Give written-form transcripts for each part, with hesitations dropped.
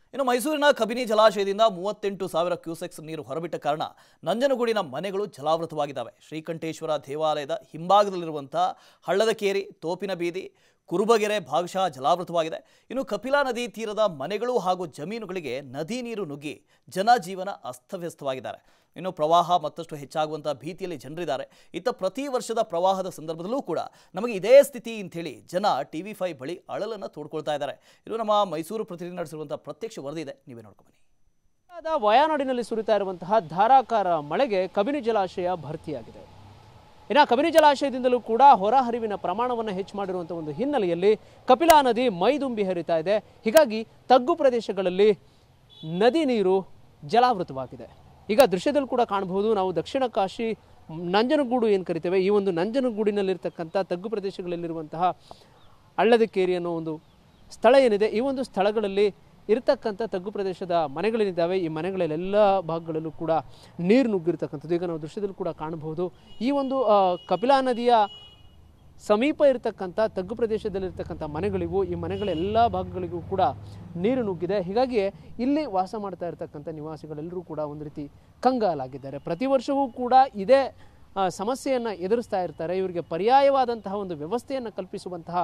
ಇನ್ನು ಮೈಸೂರಿನ ಕಬಿನಿ ಜಲಾಶಯದಿಂದ 38,000 ಕ್ಯೂಸೆಕ್ಸ್ ನೀರು ಹೊರಬಿಟ್ಟ ಕಾರಣ ನಂಜನಗೂಡಿನ ಮನೆಗಳು ಜಲಾವೃತವಾಗಿದ್ದಾವೆ. ಶ್ರೀಕಂಠೇಶ್ವರ ದೇವಾಲಯದ ಹಿಂಭಾಗದಲ್ಲಿರುವಂತಹ ಹಳ್ಳದ ಕೇರಿ, ತೋಪಿನ ಬೀದಿ, ಕುರುಬಗೆರೆ ಭಾಗಶಃ ಜಲಾವೃತವಾಗಿದೆ. ಇನ್ನು ಕಪಿಲಾ ನದಿ ತೀರದ ಮನೆಗಳು ಹಾಗೂ ಜಮೀನುಗಳಿಗೆ ನದಿ ನೀರು ನುಗ್ಗಿ ಜನಜೀವನ ಅಸ್ತವ್ಯಸ್ತವಾಗಿದ್ದಾರೆ. ಇನ್ನು ಪ್ರವಾಹ ಮತ್ತಷ್ಟು ಹೆಚ್ಚಾಗುವಂತಹ ಭೀತಿಯಲ್ಲಿ ಜನರಿದ್ದಾರೆ. ಇತ್ತ ಪ್ರತಿ ವರ್ಷದ ಪ್ರವಾಹದ ಸಂದರ್ಭದಲ್ಲೂ ಕೂಡ ನಮಗೆ ಇದೇ ಸ್ಥಿತಿ ಅಂಥೇಳಿ ಜನ TV5 ಬಳಿ ಅಳಲನ್ನು ತೋಡ್ಕೊಳ್ತಾ ಇದ್ದಾರೆ. ಇದು ನಮ್ಮ ಮೈಸೂರು ಪ್ರತಿನಿಧಿ ನಡೆಸಿರುವಂತಹ ಪ್ರತ್ಯಕ್ಷ ವರದಿ ಇದೆ, ನೀವೇ ನೋಡ್ಕೊಂಡು ಬನ್ನಿ. ವಯನಾಡಿನಲ್ಲಿ ಸುರಿತಾ ಇರುವಂತಹ ಧಾರಾಕಾರ ಮಳೆಗೆ ಕಬಿನಿ ಜಲಾಶಯ ಭರ್ತಿಯಾಗಿದೆ. ಇನ್ನು ಕಬಿನಿ ಜಲಾಶಯದಿಂದಲೂ ಕೂಡ ಹೊರಹರಿವಿನ ಪ್ರಮಾಣವನ್ನು ಹೆಚ್ಚು ಮಾಡಿರುವಂತಹ ಒಂದು ಹಿನ್ನೆಲೆಯಲ್ಲಿ ಕಪಿಲಾ ನದಿ ಮೈದುಂಬಿ ಹರಿತಾ ಇದೆ. ಹೀಗಾಗಿ ತಗ್ಗು ಪ್ರದೇಶಗಳಲ್ಲಿ ನದಿ ನೀರು ಜಲಾವೃತವಾಗಿದೆ. ಈಗ ದೃಶ್ಯದಲ್ಲಿ ಕೂಡ ಕಾಣಬಹುದು, ನಾವು ದಕ್ಷಿಣ ಕಾಶಿ ನಂಜನಗೂಡು ಏನು ಕರಿತೇವೆ, ಈ ಒಂದು ನಂಜನಗೂಡಿನಲ್ಲಿರ್ತಕ್ಕಂಥ ತಗ್ಗು ಪ್ರದೇಶಗಳಲ್ಲಿರುವಂತಹ ಹಳ್ಳದ ಕೇರಿ ಅನ್ನೋ ಒಂದು ಸ್ಥಳ ಏನಿದೆ, ಈ ಒಂದು ಸ್ಥಳಗಳಲ್ಲಿ ಇರತಕ್ಕಂಥ ತಗ್ಗು ಪ್ರದೇಶದ ಮನೆಗಳೇನಿದ್ದಾವೆ, ಈ ಮನೆಗಳೆಲ್ಲ ಭಾಗಗಳಲ್ಲೂ ಕೂಡ ನೀರು ನುಗ್ಗಿರ್ತಕ್ಕಂಥದ್ದು ಈಗ ನಾವು ದೃಶ್ಯದಲ್ಲಿ ಕೂಡ ಕಾಣಬಹುದು. ಈ ಒಂದು ಕಪಿಲಾ ನದಿಯ ಸಮೀಪ ಇರತಕ್ಕಂಥ ತಗ್ಗು ಪ್ರದೇಶದಲ್ಲಿರ್ತಕ್ಕಂಥ ಮನೆಗಳಿವು. ಈ ಮನೆಗಳ ಎಲ್ಲ ಭಾಗಗಳಿಗೂ ಕೂಡ ನೀರು ನುಗ್ಗಿದೆ. ಹೀಗಾಗಿ ಇಲ್ಲಿ ವಾಸ ಮಾಡ್ತಾ ಇರತಕ್ಕಂಥ ನಿವಾಸಿಗಳೆಲ್ಲರೂ ಕೂಡ ಒಂದು ರೀತಿ ಕಂಗಾಲಾಗಿದ್ದಾರೆ. ಪ್ರತಿ ವರ್ಷವೂ ಕೂಡ ಇದೇ ಸಮಸ್ಯೆಯನ್ನು ಎದುರಿಸ್ತಾ ಇರ್ತಾರೆ. ಇವರಿಗೆ ಪರ್ಯಾಯವಾದಂತಹ ಒಂದು ವ್ಯವಸ್ಥೆಯನ್ನು ಕಲ್ಪಿಸುವಂತಹ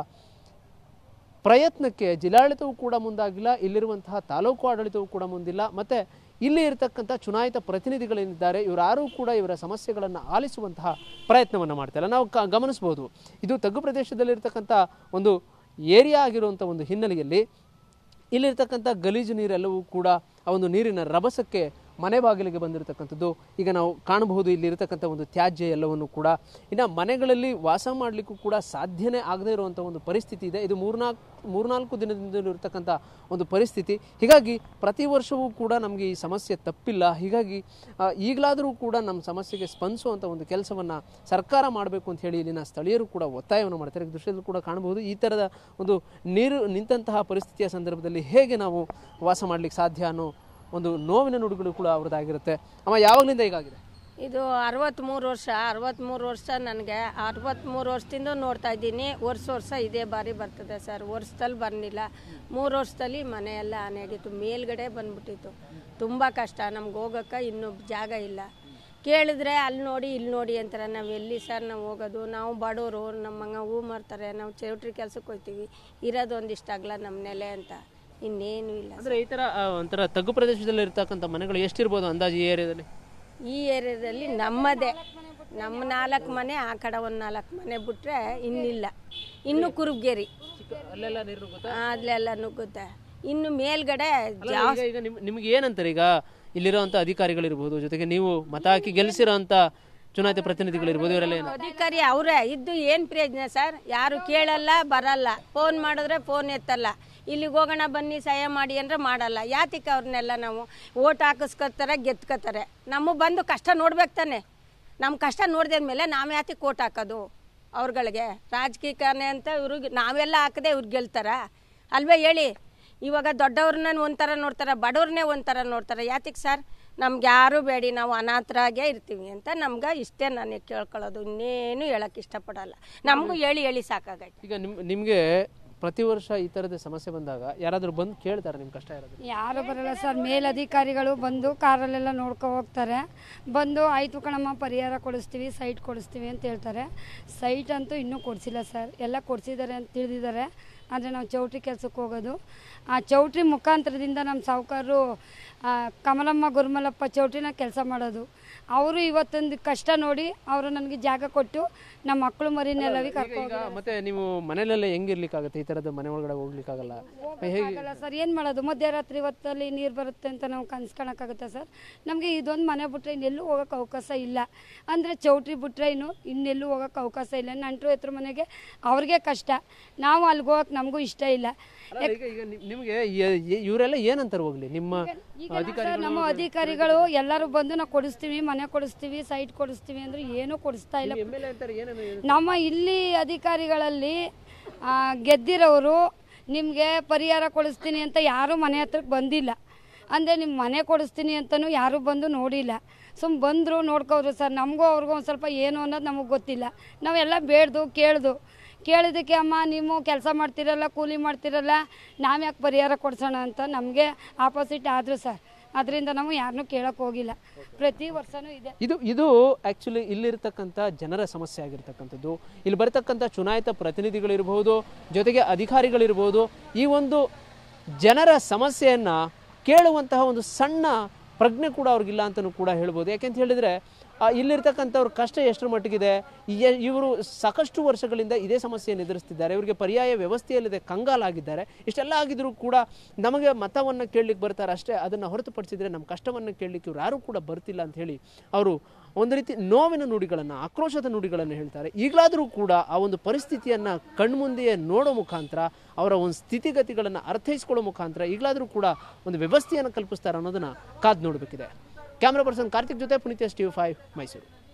ಪ್ರಯತ್ನಕ್ಕೆ ಜಿಲ್ಲಾಡಳಿತವೂ ಕೂಡ ಮುಂದಾಗಿಲ್ಲ, ಇಲ್ಲಿರುವಂತಹ ತಾಲೂಕು ಆಡಳಿತವೂ ಕೂಡ ಮುಂದಿಲ್ಲ, ಮತ್ತು ಇಲ್ಲಿ ಇರತಕ್ಕಂಥ ಚುನಾಯಿತ ಪ್ರತಿನಿಧಿಗಳೇನಿದ್ದಾರೆ ಇವರಾರೂ ಕೂಡ ಇವರ ಸಮಸ್ಯೆಗಳನ್ನು ಆಲಿಸುವಂತಹ ಪ್ರಯತ್ನವನ್ನು ಮಾಡ್ತಾರೆ. ನಾವು ಗಮನಿಸ್ಬೋದು, ಇದು ತಗ್ಗು ಪ್ರದೇಶದಲ್ಲಿರ್ತಕ್ಕಂಥ ಒಂದು ಏರಿಯಾ ಆಗಿರುವಂಥ ಒಂದು ಹಿನ್ನೆಲೆಯಲ್ಲಿ ಇಲ್ಲಿರ್ತಕ್ಕಂಥ ಗಲೀಜು ನೀರೆಲ್ಲವೂ ಕೂಡ ಆ ಒಂದು ನೀರಿನ ರಭಸಕ್ಕೆ ಮನೆ ಬಾಗಿಲಿಗೆ ಬಂದಿರತಕ್ಕಂಥದ್ದು ಈಗ ನಾವು ಕಾಣಬಹುದು. ಇಲ್ಲಿರತಕ್ಕಂಥ ಒಂದು ತ್ಯಾಜ್ಯ ಎಲ್ಲವನ್ನು ಕೂಡ ಇನ್ನು ಮನೆಗಳಲ್ಲಿ ವಾಸ ಮಾಡಲಿಕ್ಕೂ ಕೂಡ ಸಾಧ್ಯನೇ ಆಗದೇ ಇರುವಂಥ ಒಂದು ಪರಿಸ್ಥಿತಿ ಇದೆ. ಇದು ಮೂರ್ನಾಲ್ಕು ದಿನದಿಂದಲೂ ಇರತಕ್ಕಂಥ ಒಂದು ಪರಿಸ್ಥಿತಿ. ಹೀಗಾಗಿ ಪ್ರತಿ ವರ್ಷವೂ ಕೂಡ ನಮಗೆ ಈ ಸಮಸ್ಯೆ ತಪ್ಪಿಲ್ಲ. ಹೀಗಾಗಿ ಈಗಲಾದರೂ ಕೂಡ ನಮ್ಮ ಸಮಸ್ಯೆಗೆ ಸ್ಪಂದಿಸುವಂಥ ಒಂದು ಕೆಲಸವನ್ನು ಸರ್ಕಾರ ಮಾಡಬೇಕು ಅಂತ ಹೇಳಿ ಇಲ್ಲಿನ ಸ್ಥಳೀಯರು ಕೂಡ ಒತ್ತಾಯವನ್ನು ಮಾಡ್ತಾರೆ. ದೃಶ್ಯದಲ್ಲಿ ಕೂಡ ಕಾಣಬಹುದು, ಈ ಥರದ ಒಂದು ನೀರು ನಿಂತಹ ಪರಿಸ್ಥಿತಿಯ ಸಂದರ್ಭದಲ್ಲಿ ಹೇಗೆ ನಾವು ವಾಸ ಮಾಡಲಿಕ್ಕೆ ಸಾಧ್ಯ ಅನ್ನೋ ಒಂದು ನೋವಿನ ನುಡಿಗಳು ಕೂಡ ಅವ್ರದ್ದಾಗಿರುತ್ತೆ. ಅಮ್ಮ, ಯಾವಾಗಲಿಂದ ಹೀಗಾಗಿದೆ? ಇದು 63 ವರ್ಷ ನನಗೆ 63 ವರ್ಷದಿಂದ ನೋಡ್ತಾ ಇದ್ದೀನಿ. ವರ್ಷ ಇದೇ ಬಾರಿ ಬರ್ತದೆ ಸರ್. ವರ್ಷದಲ್ಲಿ ಬರಲಿಲ್ಲ, 3 ವರ್ಷದಲ್ಲಿ ಮನೆಯೆಲ್ಲ ಹಾನಿಯಾಗಿತ್ತು, ಮೇಲ್ಗಡೆ ಬಂದ್ಬಿಟ್ಟಿತ್ತು. ತುಂಬ ಕಷ್ಟ ನಮ್ಗೆ ಹೋಗೋಕ್ಕೆ. ಇನ್ನೂ ಜಾಗ ಇಲ್ಲ. ಕೇಳಿದ್ರೆ ಅಲ್ಲಿ ನೋಡಿ ಇಲ್ಲಿ ನೋಡಿ ಅಂತಾರೆ. ನಾವು ಎಲ್ಲಿ ಸರ್ ನಾವು ಹೋಗೋದು? ನಾವು ಬಡವರು, ನಮ್ಮಂಗೆ ಹೂ ಮಾರ್ತಾರೆ, ನಾವು ಚೌಟ್ರಿ ಕೆಲಸಕ್ಕೆ ಹೋಗ್ತೀವಿ, ಇರೋದೊಂದಿಷ್ಟು ಆಗಲ್ಲ ನಮ್ಮ ನೆಲೆ ಅಂತ, ಇನ್ನೇನು ಇಲ್ಲ. ಅಂದರೆ ಈ ಥರ ಒಂಥರ ತಗ್ಗು ಪ್ರದೇಶದಲ್ಲಿ ಇರ್ತಕ್ಕಂಥ ಮನೆಗಳು ಎಷ್ಟಿರ್ಬೋದು ಅಂದಾಜು ಈ ಏರಿಯಾದಲ್ಲಿ? ಈ ಏರಿಯಾದಲ್ಲಿ ನಮ್ಮದೇ ನಮ್ಮ 4 ಮನೆ, ಆ ಕಡೆ ಒಂದು 4 ಮನೆ ಬಿಟ್ರೆ ಇನ್ನಿಲ್ಲ. ಇನ್ನು ಕುರುಬಗೇರಿ ಅಲ್ಲೆಲ್ಲ ನೀರು ನುಗ್ಗುತ್ತಾ? ಅಲ್ಲೆಲ್ಲ ನುಗ್ಗುತ್ತೆ. ಇನ್ನು ಮೇಲ್ಗಡೆ ಈಗ ನಿಮ್ಗೆ ಏನಂತಾರೆ, ಈಗ ಇಲ್ಲಿರೋಂಥ ಅಧಿಕಾರಿಗಳಿರ್ಬೋದು, ಜೊತೆಗೆ ನೀವು ಮತ ಹಾಕಿ ಗೆಲ್ಸಿರೋಂಥ ಚುನಾಯಿತ ಪ್ರತಿನಿಧಿಗಳಿರ್ಬೋದು, ಇವರೆಲ್ಲ ಅಧಿಕಾರಿ ಅವರೇ ಇದ್ದು ಏನು ಪ್ರಯೋಜನ ಸರ್? ಯಾರು ಕೇಳಲ್ಲ, ಬರಲ್ಲ. ಫೋನ್ ಮಾಡಿದ್ರೆ ಫೋನ್ ಎತ್ತಲ್ಲ. ಇಲ್ಲಿಗೆ ಹೋಗೋಣ ಬನ್ನಿ ಸಹಾಯ ಮಾಡಿ ಅಂದರೆ ಮಾಡಲ್ಲ. ಯಾತಿಕ್ಕೆ ಅವ್ರನ್ನೆಲ್ಲ ನಾವು ಓಟ್ ಹಾಕಿಸ್ಕೊತಾರೆ, ಗೆದ್ಕೋತಾರೆ. ನಮ್ಮ ಬಂದು ಕಷ್ಟ ನೋಡ್ಬೇಕು ತಾನೆ. ನಮ್ಮ ಕಷ್ಟ ನೋಡಿದ್ಮೇಲೆ ನಾವು ಯಾತಿಗೆ ಓಟ್ ಹಾಕೋದು ಅವ್ರುಗಳಿಗೆ? ರಾಜಕೀಯನೇ ಅಂತ ಇವ್ರಿಗೆ ನಾವೆಲ್ಲ ಹಾಕದೆ ಇವ್ರು ಗೆಲ್ತಾರ ಅಲ್ವೇ ಹೇಳಿ? ಇವಾಗ ದೊಡ್ಡವ್ರನ್ನ ಒಂಥರ ನೋಡ್ತಾರೆ, ಬಡವ್ರನ್ನೇ ಒಂಥರ ನೋಡ್ತಾರೆ. ಯಾತಿಗೆ ಸರ್? ನಮ್ಗೆ ಯಾರೂ ಬೇಡಿ, ನಾವು ಅನಾಥರಾಗೇ ಇರ್ತೀವಿ ಅಂತ ನಮ್ಗೆ ಇಷ್ಟೇ ನಾನು ಕೇಳ್ಕೊಳ್ಳೋದು. ಇನ್ನೇನು ಹೇಳೋಕ್ಕೆ ಇಷ್ಟಪಡಲ್ಲ. ನಮಗೂ ಹೇಳಿ ಸಾಕಾಗೈತೆ. ಈಗ ನಿಮಗೆ ಪ್ರತಿ ವರ್ಷ ಈ ಥರದ ಸಮಸ್ಯೆ ಬಂದಾಗ ಯಾರಾದರೂ ಬಂದು ಕೇಳ್ತಾರೆ ನಿಮ್ಮ ಕಷ್ಟ ಇರೋದು? ಯಾರು ಬರಲ್ಲ ಸರ್. ಮೇಲಧಿಕಾರಿಗಳು ಬಂದು ಕಾರಲ್ಲೆಲ್ಲ ನೋಡ್ಕೊ ಹೋಗ್ತಾರೆ. ಬಂದು ಆಯಿತು ಕಣಮ್ಮ ಪರಿಹಾರ ಕೊಡಿಸ್ತೀವಿ, ಸೈಟ್ ಕೊಡಿಸ್ತೀವಿ ಅಂತ ಹೇಳ್ತಾರೆ. ಸೈಟ್ ಅಂತೂ ಇನ್ನೂ ಕೊಡಿಸಿಲ್ಲ ಸರ್. ಎಲ್ಲ ಕೊಡಿಸಿದ್ದಾರೆ ಅಂತ ತಿಳಿದಿದ್ದಾರೆ. ಆದರೆ ನಾವು ಚೌಟ್ರಿ ಕೆಲಸಕ್ಕೆ ಹೋಗೋದು. ಆ ಚೌಟ್ರಿ ಮುಖಾಂತರದಿಂದ ನಮ್ಮ ಸಾಹುಕಾರರು ಕಮಲಮ್ಮ ಗುರುಮಲಪ್ಪ ಚೌಟ್ರಿನ ಕೆಲಸ ಮಾಡೋದು. ಅವರು ಇವತ್ತೊಂದು ಕಷ್ಟ ನೋಡಿ ಅವರು ನನಗೆ ಜಾಗ ಕೊಟ್ಟು ನಮ್ಮ ಮಕ್ಕಳು ಮರಿನೆಲ್ಲವಿ ಕರ್ಕೊಂಡು. ಮತ್ತೆ ನೀವು ಮನೆಯಲ್ಲೆಲ್ಲ ಹೆಂಗಿರ್ಲಿಕ್ಕಾಗುತ್ತೆ? ಈ ಥರದ ಮನೆ ಒಳಗಡೆ ಹೋಗ್ಲಿಕ್ಕಾಗಲ್ಲ ಸರ್. ಏನು ಮಾಡೋದು? ಮಧ್ಯರಾತ್ರಿ ಹೊತ್ತಲ್ಲಿ ನೀರು ಬರುತ್ತೆ ಅಂತ ನಾವು ಕನ್ಸ್ಕೊಳಕ್ಕಾಗುತ್ತೆ ಸರ್? ನಮಗೆ ಇದೊಂದು ಮನೆ ಬಿಟ್ರೆ ಇನ್ನೆಲ್ಲೂ ಹೋಗೋಕ್ಕೆ ಅವಕಾಶ ಇಲ್ಲ. ಅಂದರೆ ಚೌಟ್ರಿ ಬಿಟ್ರೆ ಇನ್ನೆಲ್ಲೂ ಹೋಗೋಕ್ಕೆ ಅವಕಾಶ ಇಲ್ಲ. ನಂಟರು ಎತ್ತರ ಮನೆಗೆ ಅವ್ರಿಗೆ ಕಷ್ಟ, ನಾವು ಅಲ್ಲಿಗೆ ಹೋಗಕ್ಕೆ ನಮಗೂ ಇಷ್ಟ ಇಲ್ಲ. ಈಗ ನಿಮಗೆ ಇವರೆಲ್ಲ ಏನಂತಾರೆ ಹೋಗ್ಲಿ? ನಿಮ್ಮ ನಮ್ಮ ಅಧಿಕಾರಿಗಳು ಎಲ್ಲರೂ ಬಂದು ನಾವು ಕೊಡಿಸ್ತೀವಿ, ಮನೆ ಕೊಡಿಸ್ತೀವಿ, ಸೈಟ್ ಕೊಡಿಸ್ತೀವಿ ಅಂದ್ರೆ ಏನೂ ಕೊಡಿಸ್ತಾ ಇಲ್ಲ. ನಮ್ಮ ಇಲ್ಲಿ ಅಧಿಕಾರಿಗಳಲ್ಲಿ ಗೆದ್ದಿರೋರು ನಿಮಗೆ ಪರಿಹಾರ ಕೊಡಿಸ್ತೀನಿ ಅಂತ ಯಾರೂ ಮನೆ ಹತ್ರಕ್ಕೆ ಬಂದಿಲ್ಲ. ಅಂದರೆ ನಿಮ್ಮ ಮನೆ ಕೊಡಿಸ್ತೀನಿ ಅಂತಲೂ ಯಾರೂ ಬಂದು ನೋಡಿಲ್ಲ. ಬಂದರು ನೋಡ್ಕೋದ್ರು ಸರ್. ನಮಗೂ ಅವ್ರಿಗೂ ಒಂದು ಸ್ವಲ್ಪ ಏನು ಅನ್ನೋದು ನಮಗೆ ಗೊತ್ತಿಲ್ಲ. ನಾವೆಲ್ಲ ಬೇಡ್ದು ಕೇಳ್ದು ಕೇಳಿದ್ದಕ್ಕೆ ಅಮ್ಮ ನೀವು ಕೆಲಸ ಮಾಡ್ತಿರಲ್ಲ, ಕೂಲಿ ಮಾಡ್ತಿರಲ್ಲ, ನಾವು ಯಾಕೆ ಪರಿಹಾರ ಕೊಡ್ಸೋಣ ಅಂತ ನಮಗೆ ಆಪೋಸಿಟ್ ಆದರು ಸರ್. ಅದರಿಂದ ನಾವು ಯಾರನ್ನೂ ಕೇಳಕ್ಕೆ ಹೋಗಿಲ್ಲ. ಪ್ರತಿ ವರ್ಷವೂ ಇದೆ. ಇದು ಆ್ಯಕ್ಚುಲಿ ಇಲ್ಲಿರ್ತಕ್ಕಂಥ ಜನರ ಸಮಸ್ಯೆ ಆಗಿರ್ತಕ್ಕಂಥದ್ದು. ಇಲ್ಲಿ ಬರ್ತಕ್ಕಂಥ ಚುನಾಯಿತ ಪ್ರತಿನಿಧಿಗಳಿರ್ಬೋದು, ಜೊತೆಗೆ ಅಧಿಕಾರಿಗಳಿರ್ಬೋದು, ಈ ಒಂದು ಜನರ ಸಮಸ್ಯೆಯನ್ನು ಕೇಳುವಂತಹ ಒಂದು ಸಣ್ಣ ಪ್ರಜ್ಞೆ ಕೂಡ ಅವ್ರಿಗಿಲ್ಲ ಅಂತಲೂ ಕೂಡ ಹೇಳ್ಬೋದು. ಯಾಕೆಂತ ಹೇಳಿದರೆ ಇಲ್ಲಿರ್ತಕ್ಕಂಥವ್ರ ಕಷ್ಟ ಎಷ್ಟರ ಮಟ್ಟಿಗಿದೆ. ಇವರು ಸಾಕಷ್ಟು ವರ್ಷಗಳಿಂದ ಇದೇ ಸಮಸ್ಯೆಯನ್ನು ಎದುರಿಸ್ತಿದ್ದಾರೆ. ಇವರಿಗೆ ಪರ್ಯಾಯ ವ್ಯವಸ್ಥೆಯಲ್ಲಿದೆ, ಕಂಗಾಲಾಗಿದ್ದಾರೆ. ಇಷ್ಟೆಲ್ಲ ಆಗಿದ್ರೂ ಕೂಡ ನಮಗೆ ಮತವನ್ನು ಕೇಳಲಿಕ್ಕೆ ಬರ್ತಾರೆ ಅಷ್ಟೇ. ಅದನ್ನು ಹೊರತುಪಡಿಸಿದರೆ ನಮ್ಮ ಕಷ್ಟವನ್ನು ಕೇಳಲಿಕ್ಕೆ ಇವ್ರು ಯಾರೂ ಕೂಡ ಬರ್ತಿಲ್ಲ ಅಂತ ಹೇಳಿ ಅವರು ಒಂದು ರೀತಿ ನೋವಿನ ನುಡಿಗಳನ್ನು, ಆಕ್ರೋಶದ ನುಡಿಗಳನ್ನು ಹೇಳ್ತಾರೆ. ಈಗಲಾದರೂ ಕೂಡ ಆ ಒಂದು ಪರಿಸ್ಥಿತಿಯನ್ನು ಕಣ್ಮುಂದೆಯೇ ನೋಡೋ ಮುಖಾಂತರ, ಅವರ ಒಂದು ಸ್ಥಿತಿಗತಿಗಳನ್ನು ಅರ್ಥೈಸ್ಕೊಳ್ಳೋ ಮುಖಾಂತರ ಈಗಲಾದರೂ ಕೂಡ ಒಂದು ವ್ಯವಸ್ಥೆಯನ್ನು ಕಲ್ಪಿಸ್ತಾರೆ ಅನ್ನೋದನ್ನು ಕಾದು ನೋಡಬೇಕಿದೆ. ಕ್ಯಾಮ್ರಾ ಪರ್ಸನ್ ಕಾರ್ತಿಕ್ ಜೊತೆ ಪುನೀತ್, TV5 ಮೈಸೂರು.